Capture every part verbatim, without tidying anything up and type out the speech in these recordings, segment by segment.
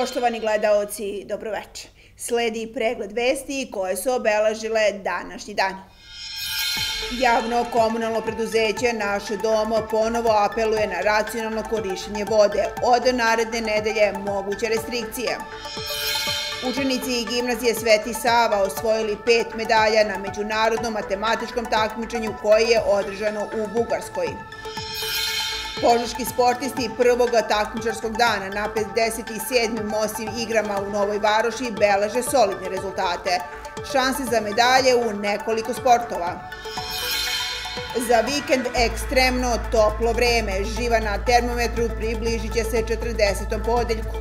Poštovani gledaoci, dobroveče. Sledi pregled vesti koje su obeležile današnji dan. Javno komunalno preduzeće Naš dom ponovo apeluje na racionalno korišćenje vode. Od naredne nedelje moguće restrikcije. Učenici gimnazije Sveti Sava osvojili pet medalja na međunarodnom matematičkom takmičenju koje je održano u Bugarskoj. Požeški sportisti prvog takmičarskog dana na pedeset sedmim osim igrama u Novoj Varoši beleže solidne rezultate. Šanse za medalje u nekoliko sportova. Za vikend ekstremno toplo vreme. Živa na termometru približit će se četrdesetom podeljku.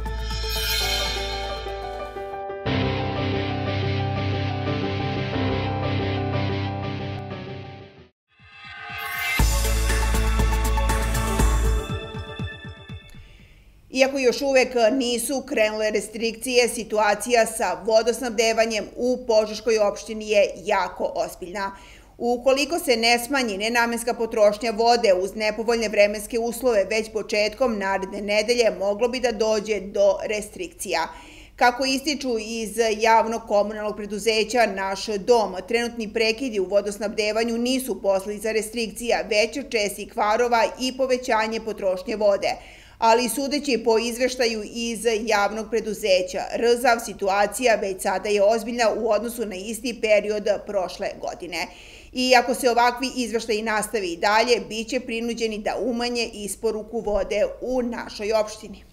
Iako još uvek nisu krenule restrikcije, situacija sa vodosnabdevanjem u Požeškoj opštini je jako ozbiljna. Ukoliko se ne smanji nenamenska potrošnja vode uz nepovoljne vremenske uslove, već početkom naredne nedelje moglo bi da dođe do restrikcija. Kako ističu iz javnog komunalnog preduzeća Naš dom, trenutni prekidi u vodosnabdevanju nisu posledica restrikcija, već čestih kvarova i povećanje potrošnje vode. Ali sudeći po izveštaju iz javnog preduzeća R Z A V, situacija već sada je ozbiljna u odnosu na isti period prošle godine. I ako se ovakvi izveštaji nastavi i dalje, bit će prinuđeni da umanje isporuku vode u našoj opštini.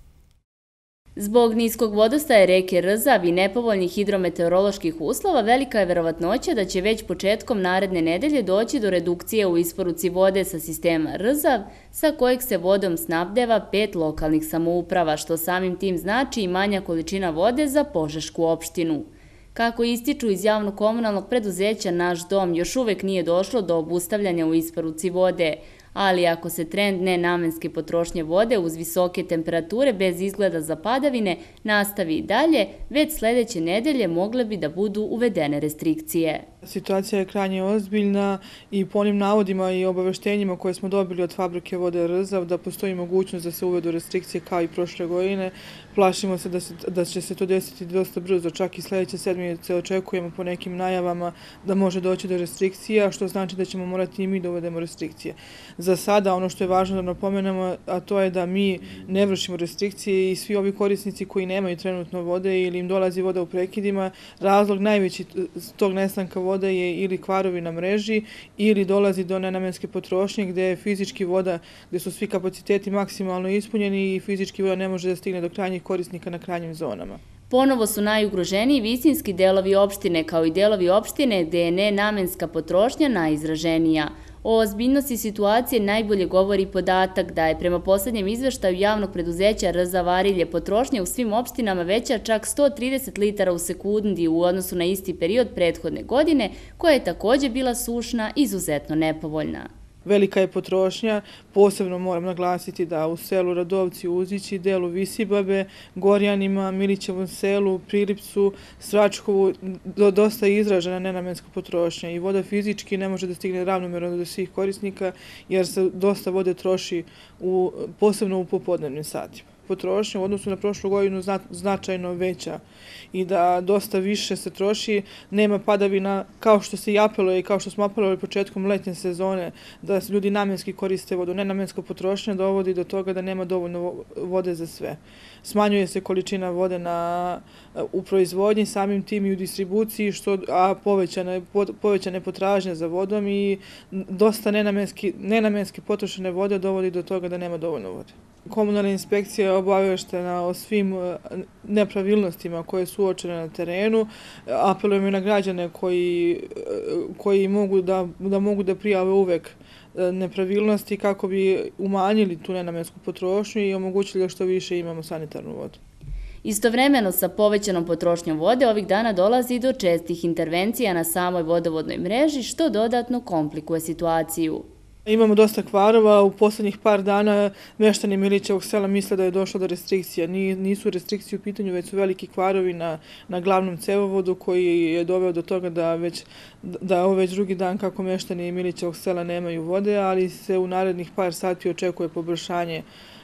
Zbog niskog vodostaja reke R Z A V i nepovoljnih hidrometeoroloških uslova, velika je verovatnoća da će već početkom naredne nedelje doći do redukcije u isporuci vode sa sistema R Z A V, sa kojeg se vodom snabdeva pet lokalnih samouprava, što samim tim znači i manja količina vode za Požešku opštinu. Kako ističu iz javnog komunalnog preduzeća Naš dom, još uvek nije došlo do obustavljanja u isporuci vode, ali ako se trend nenamenske potrošnje vode uz visoke temperature bez izgleda za padavine nastavi i dalje, već sledeće nedelje mogle bi da budu uvedene restrikcije. Situacija je krajnje ozbiljna i po onim navodima i obaveštenjima koje smo dobili od fabrike vode R Z A V da postoji mogućnost da se uvedu restrikcije kao i prošle godine. Plašimo se da, se da će se to desiti dosta brzo, čak i sledeće sedmice očekujemo po nekim najavama da može doći do restrikcija, što znači da ćemo morati i mi da uvedemo restrikcije. Za sada ono što je važno da napomenemo, a to je da mi ne vršimo restrikcije i svi ovi korisnici koji nemaju trenutno vode ili im dolazi voda u prekidima, razlog najveći tog nestanka vode je ili kvarovi na mreži ili dolazi do nenamenske potrošnje gde je fizički voda, gde su svi kapaciteti maksimalno ispunjeni i fizički voda ne može da stigne do krajnjih korisnika na krajnjim zonama. Ponovo su najugroženiji visinski delovi opštine, kao i delovi opštine gde je nenamenska potrošnja najizraženija. O ozbiljnosti situacije najbolje govori podatak da je prema poslednjem izveštaju javnog preduzeća R Z A V Arilje potrošnja u svim opštinama veća čak sto trideset litara u sekundi u odnosu na isti period prethodne godine, koja je takođe bila sušna i izuzetno nepovoljna. Velika je potrošnja, posebno moram naglasiti da u selu Radovci, Uzići, delu Visibabe, Gorjanima, Milićevom selu, Prilipcu, Sračkovu, dosta je izražena nenamenska potrošnja i voda fizički ne može da stigne ravnomerno do svih korisnika jer se dosta vode troši u, posebno u popodnevnim satima. Potrošnja u odnosu na prošlu godinu značajno veća i da dosta više se troši, nema padavina kao što se i apeluje i kao što smo apelovali početkom letnje sezone da ljudi namenski koriste vodu. Nenamenska potrošnja dovodi do toga da nema dovoljno vode za sve. Smanjuje se količina vode na, u proizvodnji, samim tim i u distribuciji, što, a povećane, povećane potražnje za vodom i dosta nenamenski, nenamenski potrošene vode dovodi do toga da nema dovoljno vode. Komunalna inspekcija je obaveštena o svim nepravilnostima koje su uočene na terenu. Apelujemo i na građane koji, koji mogu da, da mogu da prijave uvek nepravilnosti kako bi umanjili tu nenamensku potrošnju i omogućili da što više imamo sanitarnu vodu. Istovremeno sa povećanom potrošnjom vode ovih dana dolazi do čestih intervencija na samoj vodovodnoj mreži, što dodatno komplikuje situaciju. Imamo dosta kvarova, u poslednjih par dana meštani Milićevog sela misle da je došlo do restrikcija. Nisu restrikcije u pitanju, već su veliki kvarovi na, na glavnom cevovodu koji je doveo do toga da već, da ovo već drugi dan kako meštani Milićevog sela nemaju vode, ali se u narednih par sati očekuje poboljšanje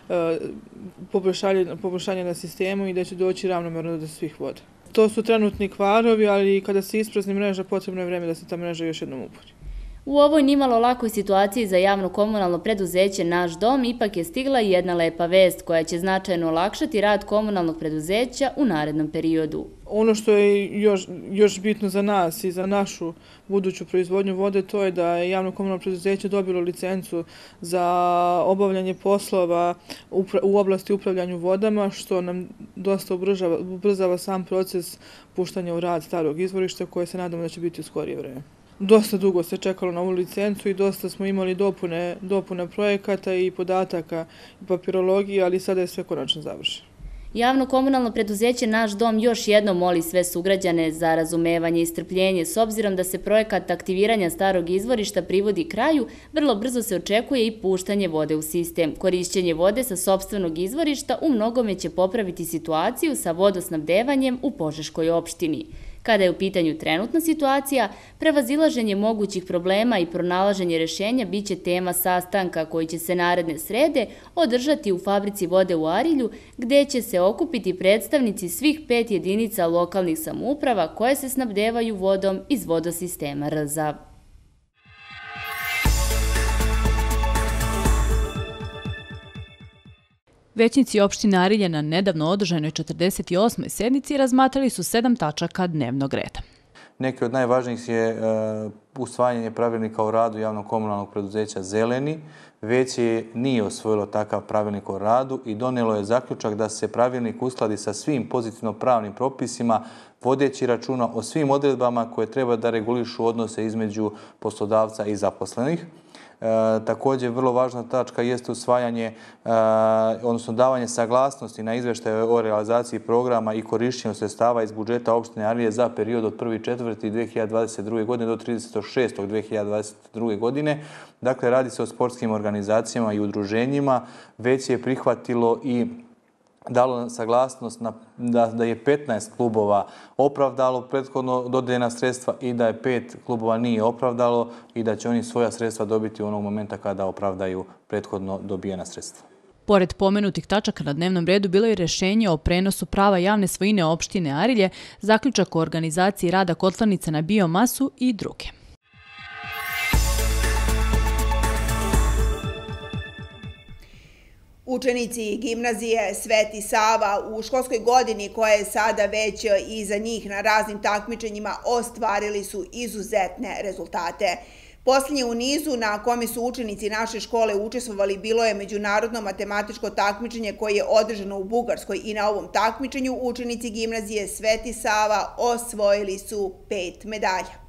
poboljšanje na sistemu i da će doći ravnomerno do svih voda. To su trenutni kvarovi, ali kada se isprazni mreža, potrebno je vreme da se ta mreža još jednom upori. U ovoj nimalo lakoj situaciji za javno komunalno preduzeće Naš dom ipak je stigla i jedna lepa vest koja će značajno olakšati rad komunalnog preduzeća u narednom periodu. Ono što je još, još bitno za nas i za našu buduću proizvodnju vode, to je da je javno komunalno preduzeće dobilo licencu za obavljanje poslova u oblasti upravljanju vodama, što nam dosta ubrzava, ubrzava sam proces puštanja u rad starog izvorišta, koje se nadamo da će biti u skorije vreme. Dosta dugo se čekalo na ovu licencu i dosta smo imali dopune, dopune projekata i podataka i papirologije, ali sada je sve konačno završeno. Javno komunalno preduzeće Naš dom još jednom moli sve sugrađane za razumevanje i strpljenje. S obzirom da se projekat aktiviranja starog izvorišta privodi kraju, vrlo brzo se očekuje i puštanje vode u sistem. Korišćenje vode sa sopstvenog izvorišta u mnogome će popraviti situaciju sa vodosnabdevanjem u Požeškoj opštini. Kada je u pitanju trenutna situacija, prevazilaženje mogućih problema i pronalaženje rješenja biće tema sastanka koji će se naredne srede održati u fabrici vode u Arilju, gde će se okupiti predstavnici svih pet jedinica lokalnih samouprava koje se snabdevaju vodom iz vodosistema R Z A. Većnici opštine Arilje na nedavno održanoj četrdeset osmoj sednici razmatrali su sedam tačaka dnevnog reda. Neki od najvažnijih je usvajanje pravilnika o radu javnog komunalnog preduzeća Zeleni. Veće nije osvojilo takav pravilnik o radu i donijelo je zaključak da se pravilnik uskladi sa svim pozitivno pravnim propisima, vodeći računa o svim odredbama koje treba da regulišu odnose između poslodavca i zaposlenih. E, također, vrlo važna tačka jeste usvajanje, e, odnosno davanje saglasnosti na izveštaje o realizaciji programa i korišćenju sredstava iz budžeta opštine Arilje za period od prvi četvrti dve hiljade dvadeset druge. godine do tridesetog šestog dve hiljade dvadeset druge. godine. Dakle, radi se o sportskim organizacijama i udruženjima. Već je prihvatilo i dalo saglasnost na, da, da je petnaest klubova opravdalo prethodno dodeljena sredstva i da je pet klubova nije opravdalo i da će oni svoja sredstva dobiti u onog momenta kada opravdaju prethodno dobijena sredstva. Pored pomenutih tačaka na dnevnom redu bilo je rješenje o prenosu prava javne svojine opštine Arilje, zaključak o organizaciji rada kotlarnica na biomasu i druge. Učenici gimnazije Sveti Sava u školskoj godini koja je sada već iza njih na raznim takmičenjima ostvarili su izuzetne rezultate. Posljednje u nizu na kome su učenici naše škole učestvovali bilo je međunarodno matematičko takmičenje koje je održano u Bugarskoj i na ovom takmičenju učenici gimnazije Sveti Sava osvojili su pet medalja.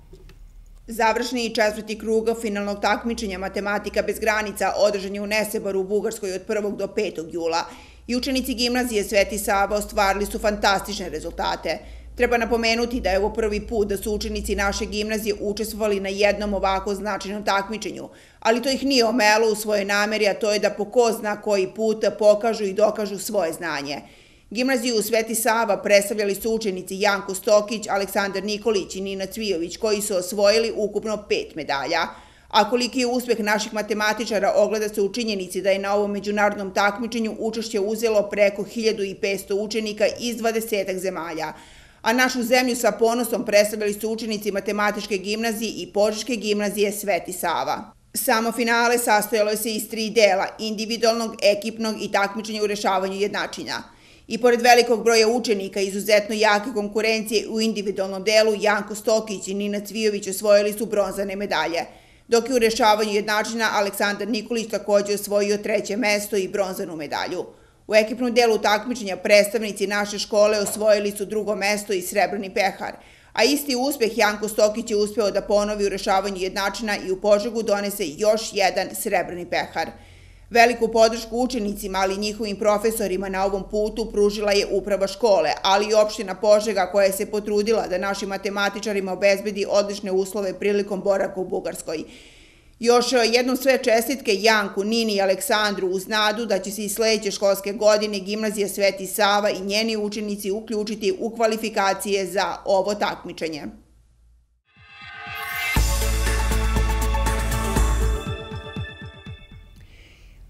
Završni četvrti krug finalnog takmičenja Matematika bez granica održan je u Neseboru u Bugarskoj od prvog do petog jula i učenici gimnazije Sveti Sava ostvarili su fantastične rezultate. Treba napomenuti da je ovo prvi put da su učenici naše gimnazije učestvovali na jednom ovako značajnom takmičenju, ali to ih nije omelo u svojoj nameri, a to je da po ko zna koji put pokažu i dokažu svoje znanje. Gimnaziju Sveti Sava predstavljali su učenici Janko Stokić, Aleksandar Nikolić i Nina Cvijović, koji su osvojili ukupno pet medalja. A koliki je uspeh naših matematičara ogleda se u činjenici da je na ovom međunarodnom takmičenju učešće uzelo preko hiljadu petsto učenika iz dvadesetak zemalja. A našu zemlju sa ponosom predstavljali su učenici Matematičke gimnazije i Požeške gimnazije Sveti Sava. Samo finale sastojalo se iz tri dela, individualnog, ekipnog i takmičenja u rešavanju jednačina. I pored velikog broja učenika i izuzetno jake konkurencije u individualnom delu, Janko Stokić i Nina Cvijović osvojili su bronzane medalje, dok je u rešavanju jednačina Aleksandar Nikolić također osvojio treće mesto i bronzanu medalju. U ekipnom delu takmičenja predstavnici naše škole osvojili su drugo mesto i srebrni pehar, a isti uspeh Janko Stokić je uspeo da ponovi u rešavanju jednačina i u Požegu donese još jedan srebrni pehar. Veliku podršku učenicima, ali i njihovim profesorima na ovom putu pružila je uprava škole, ali i opština Požega koja se potrudila da našim matematičarima obezbedi odlične uslove prilikom boravka u Bugarskoj. Još jednom sve čestitke Janku, Nini i Aleksandru uz nadu da će se i sledeće školske godine gimnazija Sveti Sava i njeni učenici uključiti u kvalifikacije za ovo takmičenje.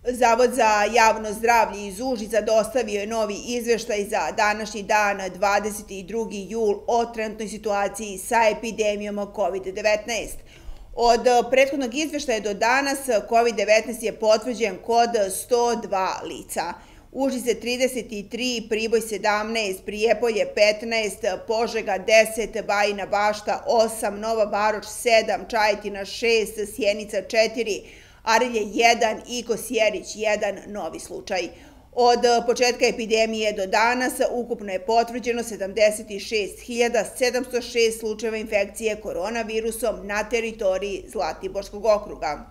Zavod za javno zdravlje iz Užica dostavio je novi izveštaj za današnji dan, dvadeset drugi jul, o trenutnoj situaciji sa epidemijom kovid devetnaest. Od prethodnog izveštaja do danas kovid devetnaest je potvrđen kod sto dva lica. Užice trideset tri, Priboj sedamnaest, Prijepolje petnaest, Požega deset, Bajina Bašta osam, Nova Varoš sedam, Čajetina šest, Sjenica četiri, Arilje jedan i Kosjerić jedan novi slučaj. Od početka epidemije do danas ukupno je potvrđeno sedamdeset šest hiljada sedamsto šest slučajeva infekcije koronavirusom na teritoriji Zlatiborskog okruga.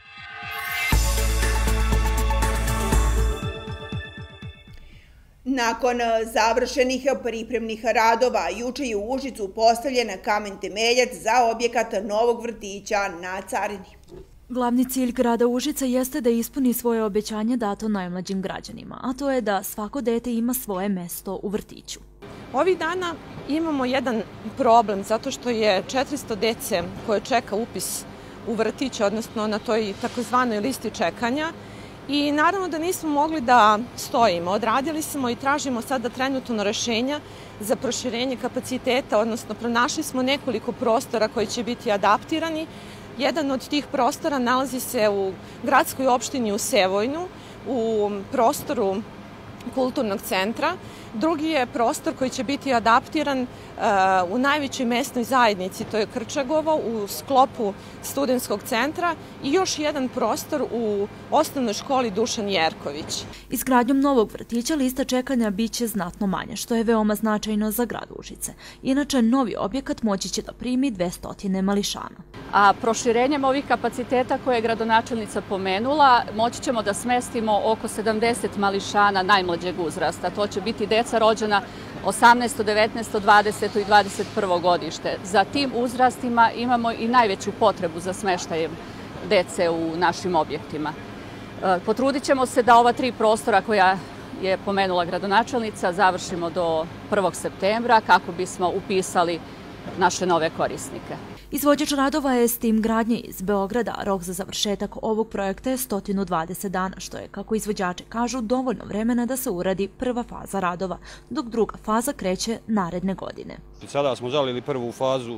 Nakon završenih pripremnih radova, juče je u Užicu postavljen kamen temeljac za objekat novog vrtića na Carini. Glavni cilj grada Užica jeste da ispuni svoje obećanje dato najmlađim građanima, a to je da svako dete ima svoje mesto u vrtiću. Ovih dana imamo jedan problem zato što je četiristo dece koje čeka upis u vrtić, odnosno na toj takozvanoj listi čekanja. I naravno da nismo mogli da stojimo. Odradili smo i tražimo sada trenutno rešenja za proširenje kapaciteta, odnosno pronašli smo nekoliko prostora koji će biti adaptirani. Jedan od tih prostora nalazi se u gradskoj opštini u Sevojnu, u prostoru kulturnog centra. Drugi je prostor koji će biti adaptiran u najvećoj mesnoj zajednici, to je Krčagovo, u sklopu studentskog centra i još jedan prostor u osnovnoj školi Dušan Jerković. Izgradnjom novog vrtića lista čekanja biće znatno manja, što je veoma značajno za grad Užice. Inače, novi objekat moći će da primi dvesta mališana. A proširenjem ovih kapaciteta koje je gradonačelnica pomenula, moći ćemo da smestimo oko sedamdeset mališana najmlađeg uzrasta. To će biti deca rođena osamnaesto, devetnaesto, dvadeseto i dvadeset prvo godište. Za tim uzrastima imamo i najveću potrebu za smeštajem dece u našim objektima. Potrudit ćemo se da ova tri prostora koja je pomenula gradonačelnica završimo do prvog septembra kako bismo upisali naše nove korisnike. Izvođač radova je S T I M gradnje iz Beograda. Rok za završetak ovog projekta je sto dvadeset dana, što je, kako izvođači kažu, dovoljno vremena da se uradi prva faza radova, dok druga faza kreće naredne godine. Sada smo zalili prvu fazu,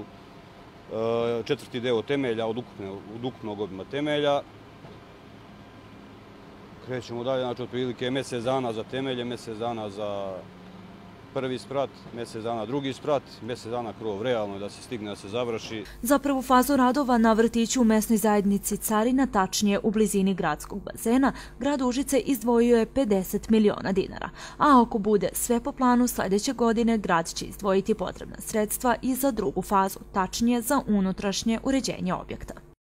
četvrti deo temelja od ukupnog obima temelja. Krećemo dalje, znači otprilike mjesec dana za temelje, mjesec dana za prvi sprat, mjesec dana drugi sprat, mjesec dana krov, realno da se stigne da se završi. Za prvu fazu radova na vrtiću u mesnoj zajednici Carina, tačnije u blizini gradskog bazena, grad Užice izdvojio je pedeset miliona dinara. A ako bude sve po planu, sljedeće godine grad će izdvojiti potrebna sredstva i za drugu fazu, tačnije za unutrašnje uređenje objekta.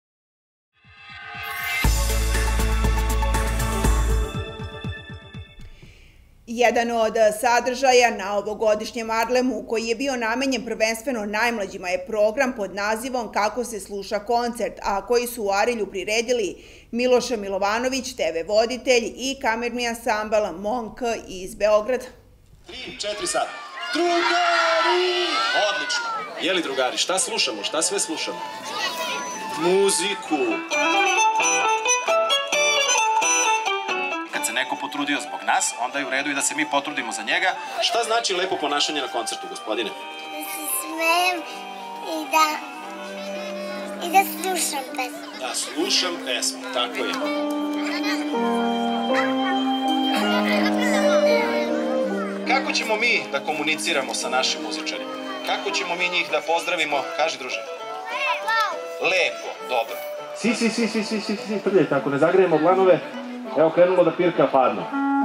Jedan od sadržaja na ovogodišnjem Arlemu, koji je bio namenjen prvenstveno najmlađima, je program pod nazivom Kako se sluša koncert, a koji su u Arilju priredili Miloš Milovanović, te ve voditelj i kamerni ansambl Monk iz Beograda. Tri, četiri sad. Drugari! Odlično. Jeli drugari, šta slušamo? Šta sve slušamo? Muziku. Neko potrudio zbog nas, onda je u redu i da se mi potrudimo za njega. Šta znači lepo ponašanje na koncertu, gospodine? Da se smejem i da, i da slušam pesmu. Da slušam pesmu, tako je. Kako ćemo mi da komuniciramo sa našim muzičarima? Kako ćemo mi njih da pozdravimo? Kaži, druže. Lepo. Lepo, dobro. Si, si, si, si, si, si, si, prljajte, ako ne zagrejemo glanove. Evo, krenulo da pirka padno.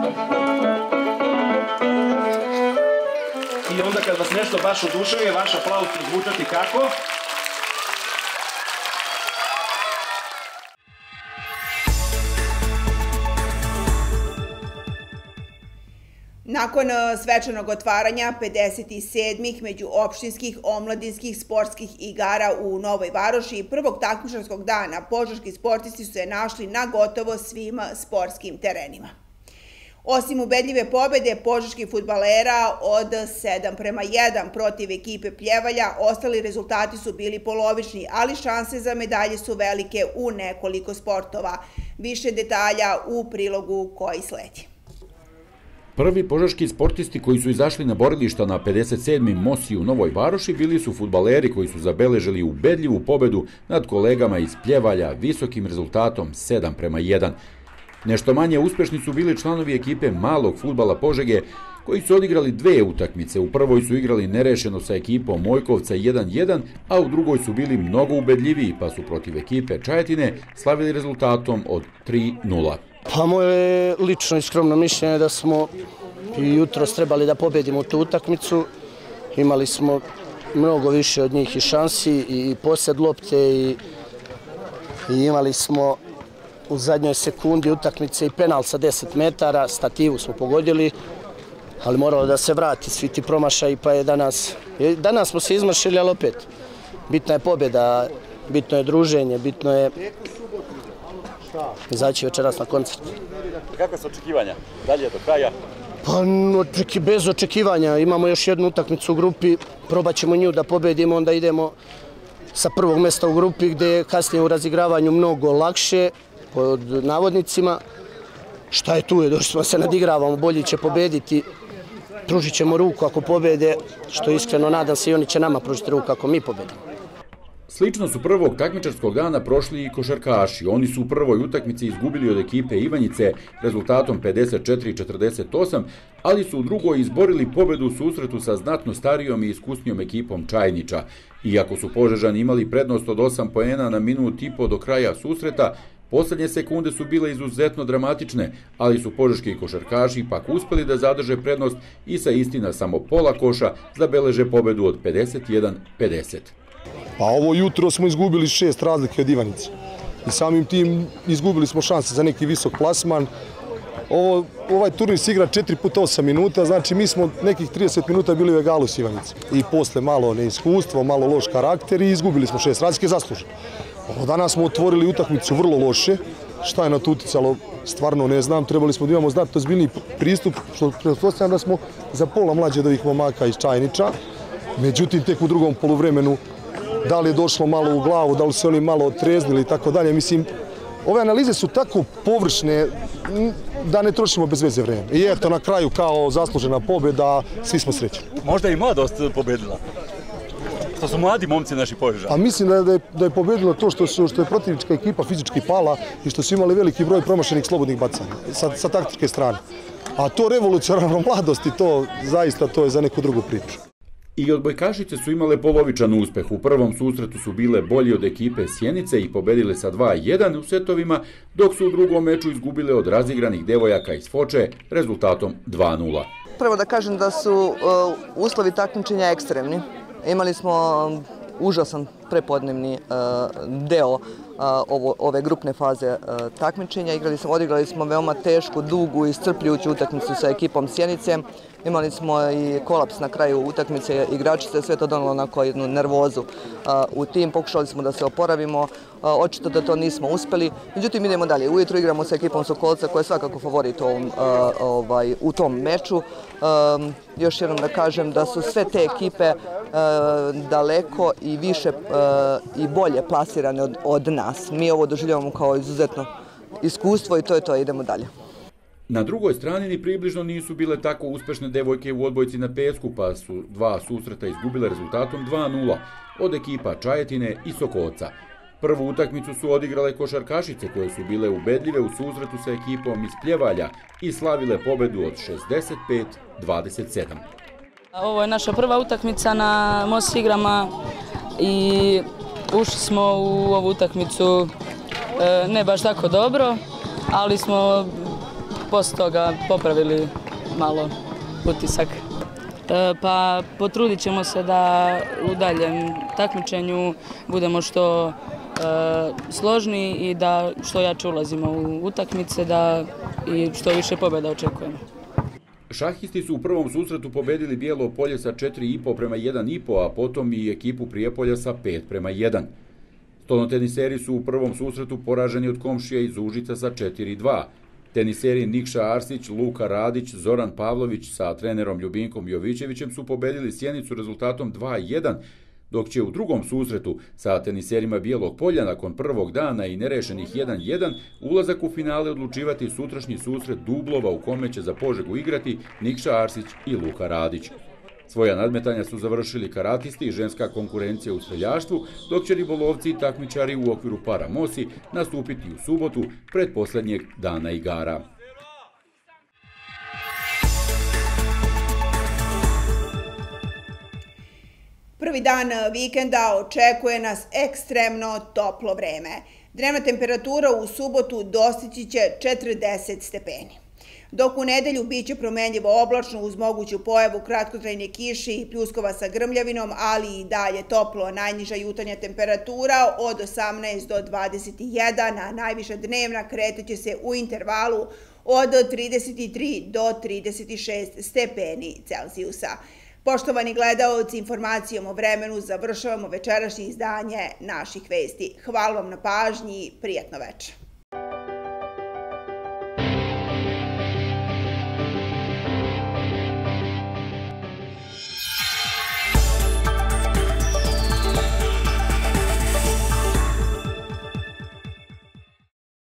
I onda kad vas nešto baš oduševi, vaš aplauz će zvučati kako? Nakon svečanog otvaranja pedeset sedmih međuopštinskih omladinskih sportskih igara u Novoj Varoši, prvog takmičarskog dana, požeški sportisti su se našli na gotovo svim sportskim terenima. Osim ubedljive pobede požeških fudbalera od sedam prema jedan protiv ekipe Pljevalja, ostali rezultati su bili polovični, ali šanse za medalje su velike u nekoliko sportova. Više detalja u prilogu koji sledi. Prvi požeški sportisti koji su izašli na borilišta na pedeset sedmi Mosi u Novoj Varoši bili su fudbaleri koji su zabeležili ubedljivu pobedu nad kolegama iz Pljevalja visokim rezultatom sedam prema jedan. Nešto manje uspešni su bili članovi ekipe malog fudbala Požege koji su odigrali dve utakmice. U prvoj su igrali nerešeno sa ekipom Mojkovca jedan jedan, a u drugoj su bili mnogo ubedljiviji pa su protiv ekipe Čajetine slavili rezultatom od tri nula. Pa moje lično i skromno mišljenje je da smo i jutros trebali da pobedimo tu utakmicu. Imali smo mnogo više od njih i šansi i posjed lopte i, i imali smo u zadnjoj sekundi utakmice i penal sa deset metara, stativu smo pogodili, ali moralo da se vrati svi ti promašaji, pa je danas, danas smo se izmašili, ali opet bitna je pobjeda, bitno je druženje, bitno je izaći večeras na koncert. Kakva su očekivanja? Dalje do kraja? Pa bez očekivanja. Imamo još jednu utakmicu u grupi, probat ćemo nju da pobedimo, onda idemo sa prvog mjesta u grupi gdje je kasnije u razigravanju mnogo lakše, pod navodnicima. Šta je tu je, došli smo se nadigravamo, bolji će pobediti, pružit ćemo ruku ako pobede, što iskreno nadam se i oni će nama pružiti ruku ako mi pobedimo. Slično su prvog takmičarskog dana prošli i košarkaši. Oni su u prvoj utakmici izgubili od ekipe Ivanjice rezultatom pedeset četiri četrdeset osam, ali su u drugoj izborili pobedu u susretu sa znatno starijom i iskusnijom ekipom Čajniča. Iako su Požežani imali prednost od osam poena na minut i po do kraja susreta, poslednje sekunde su bile izuzetno dramatične, ali su požeški košarkaši ipak uspeli da zadrže prednost i sa istina samo pola koša zabeleže pobedu od pedeset jedan pedeset. Pa ovo jutro smo izgubili šest razlike od Ivanice i samim tim izgubili smo šanse za neki visok plasman. Ovo, ovaj turnir se igra četiri puta osam minuta, znači mi smo nekih trideset minuta bili u egalu s Ivanice. I posle malo neiskustvo, malo loš karakter i izgubili smo šest razlike zasluženo. Ovo danas smo otvorili utakmicu vrlo loše, šta je na to uticalo stvarno ne znam, trebali smo da imamo znatno ozbiljniji pristup, što pretpostavljam da smo za pola mlađe od ovih momaka iz Čajniča, međutim tek u drugom poluvremenu da li je došlo malo u glavu, da li se oni malo otreznili i tako dalje. Mislim, ove analize su tako površne da ne trošimo bez veze vreme. I eto, na kraju kao zaslužena pobjeda, svi smo srećni. Možda i mladost pobedila. Što su mladi momci naši Požežani. Pa mislim da je, da je pobedilo to što, su, što je protivnička ekipa fizički pala i što su imali veliki broj promašenih slobodnih bacanja sa, sa taktičke strane. A to revolucionarno mladosti, to zaista to je za neku drugu priču. I odbojkašice su imale polovičan uspeh. U prvom susretu su bile bolji od ekipe Sjenice i pobedile sa dva jedan u setovima, dok su u drugom meču izgubile od razigranih devojaka iz Foče rezultatom dva nula. Prvo da kažem da su uh, uslovi takmičenja ekstremni. Imali smo užasan prepodnevni uh, deo uh, ovo, ove grupne faze uh, takmičenja. Igrali smo, odigrali smo veoma tešku, dugu i iscrpljujuću utakmicu sa ekipom Sjenice. Imali smo i kolaps na kraju utakmice igračice, sve to donalo onako jednu nervozu uh, u tim. Pokušali smo da se oporavimo, uh, očito da to nismo uspeli. Međutim, idemo dalje. Ujutro igramo sa ekipom Sokolca koja je svakako favorit u, ovom, uh, ovaj, u tom meču. Um, još jednom da kažem da su sve te ekipe uh, daleko i više uh, i bolje plasirane od, od nas. Mi ovo doživljavamo kao izuzetno iskustvo i to je to, idemo dalje. Na drugoj strani ni približno nisu bile tako uspešne devojke u odbojci na pesku, pa su dva susreta izgubile rezultatom dva nula od ekipa Čajetine i Sokolca. Prvu utakmicu su odigrale košarkašice koje su bile ubedljive u susretu sa ekipom iz Pljevalja i slavile pobedu od šezdeset pet dvadeset sedam. Ovo je naša prva utakmica na Mos igrama i ušli smo u ovu utakmicu ne baš tako dobro, ali smo posle toga popravili malo utisak. Pa potrudit ćemo se da u daljem takmičenju budemo što složni i da što jače ulazimo u utakmice, da i što više pobjeda očekujemo. Šahisti su u prvom susretu pobedili Bijelo Polje sa četiri i po prema jedan i po, a potom i ekipu Prijepolja sa pet prema jedan. Stolnoteniseri su u prvom susretu poraženi od komšija iz Užica sa četiri dva. Teniseri Nikša Arsić, Luka Radić, Zoran Pavlović sa trenerom Ljubinkom Jovićevićem su pobedili Sjenicu rezultatom dva jedan, dok će u drugom susretu sa teniserima Bijelog polja nakon prvog dana i nerešenih jedan jedan ulazak u finale odlučivati sutrašnji susret dublova u kome će za Požegu igrati Nikša Arsić i Luka Radić. Svoja nadmetanja su završili karatisti i ženska konkurencija u streljaštvu, dok će ribolovci i takmičari u okviru para Mosi nastupiti u subotu pred posljednjeg dana igara. Prvi dan vikenda očekuje nas ekstremno toplo vreme. Dnevna temperatura u subotu dostići će četrdeset stepeni. Dok u nedelju biće promenljivo oblačno uz moguću pojavu kratkotrajne kiše i pljuskova sa grmljavinom, ali i dalje toplo. Najniža jutarnja temperatura od osamnaest do dvadeset jedan, a najviša dnevna kretaće se u intervalu od trideset tri do trideset šest stepeni Celzijusa. Poštovani gledaoci, informacijom o vremenu završavamo večerašnje izdanje naših vesti. Hvala vam na pažnji i prijatno večer.